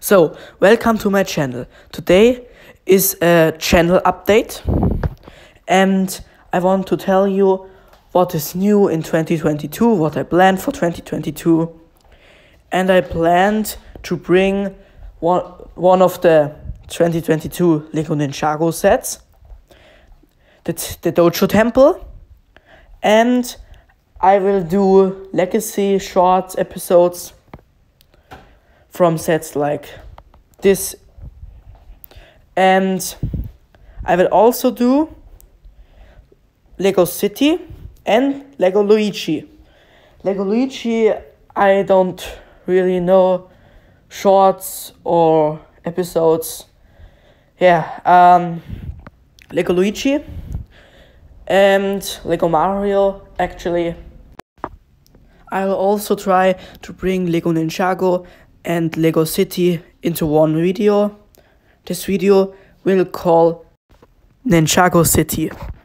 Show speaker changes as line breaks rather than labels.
So, welcome to my channel. Today is a channel update and I want to tell you what is new in 2022, what I planned for 2022. And I planned to bring one of the 2022 Lego Ninjago sets, the Dojo Temple, and I will do legacy short episodes from sets like this, and I will also do Lego City and Lego Luigi. Lego Luigi, I don't really know shorts or episodes. Lego Luigi and Lego Mario, actually. I will also try to bring Lego Ninjago and Lego City into one video. This video will call Ninjago City.